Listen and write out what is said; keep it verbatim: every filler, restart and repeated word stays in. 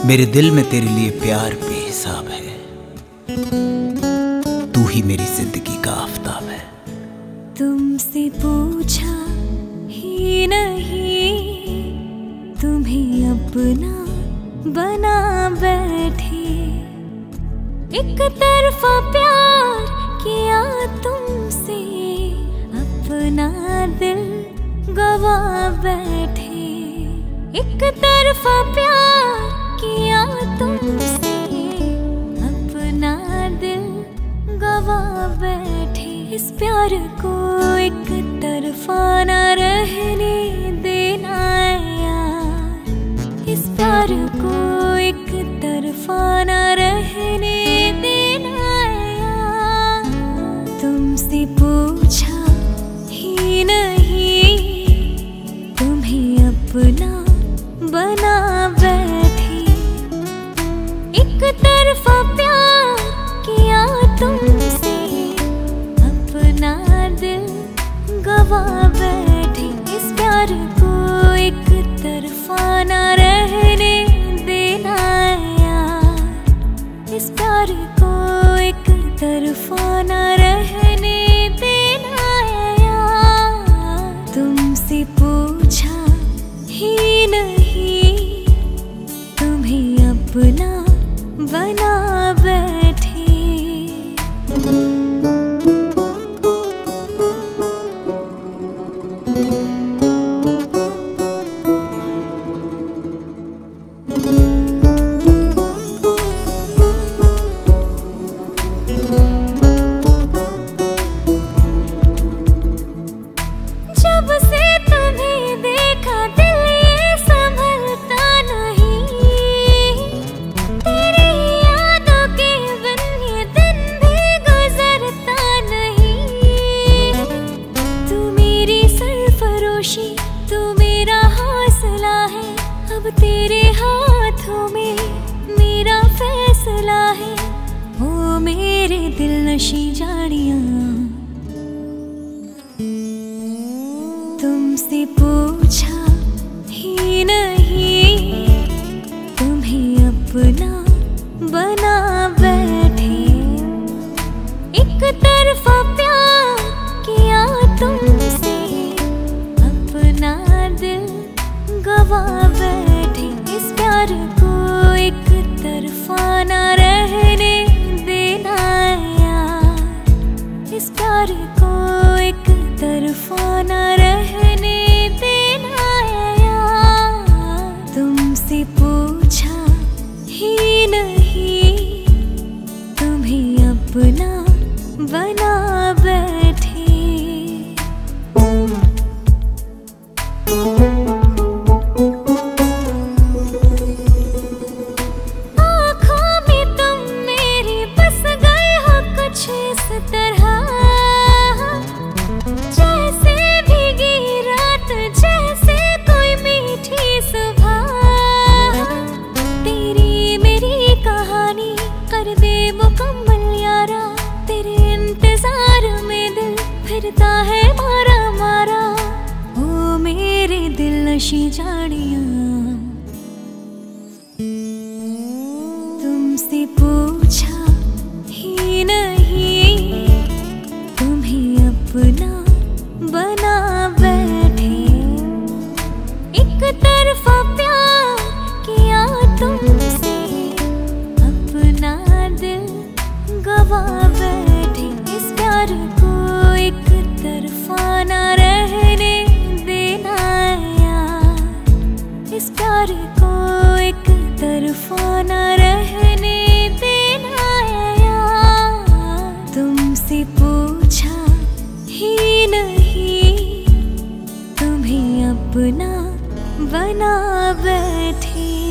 मेरे दिल में तेरे लिए प्यार बेहिसाब है। तू ही मेरी जिंदगी का आफताब है। तुमसे पूछा ही नहीं, तुम्हें अपना बना बैठे। एक तरफा प्यार किया तुमसे, अपना दिल गवा बैठे। एक तरफा प्यार किया तुमसे, अपना दिल गवा बैठे। इस प्यार को एक तरफा न रहने देना यार। इस प्यार को एक तरफा न रहने देना यार। तुमसे पूछा ही नहीं, तुम्हें अपना बना बैठे। एक तरफा प्यार किया तुमसे, अपना दिल गवा बैठे। इस प्यार को एक तरफा न रहने देना यार। इस प्यार को एक तरफा न रहने देना यार। तुमसे पूछा ही नहीं, तुम्हें अपना बना बैठे। जब से तुम्हें देखा दिल ये संभलता नहीं। तेरी यादों के बिन ये दिन भी गुजरता नहीं। तू मेरी सरफरोशी, तू मेरा हौसला है। अब तेरे हाथों में मेरा फैसला है। ओ मेरे दिल नशी जानिया, तुमसे पूछा ही नहीं, तुम्हें अपना बना बैठे। एक तरफा प्यार किया तुमसे, अपना दिल गवा बैठे। इस प्यार को एक तरफा न रहने देना यार। इस प्यार को एक तरफा न रहने देना यार। तुमसे पूछा ही नहीं, तुम्हें अपना बना बैठे। आँखों में तुम मेरी बस गए हो कुछ इस तरह, जैसे भीगी रात, जैसे कोई मीठी सुबह। तेरी मेरी कहानी कर दे मुकम्मल यारा। तेरे इंतजार में दिल फिरता है मारा मारा। ओ मेरे दिल नशी जानिया, तुमसे पूछा ही नहीं, तुम्हें अपना बना बैठे। एक तरफा प्यार किया तुमसे, अपना दिल गवा बैठे। इस प्यार को एक तरफा न रहने देना यार। इस प्यार को एक तरफा न रहने देना यार। तुमसे पूछा ही नहीं, तुम्हें अपना बना बैठे।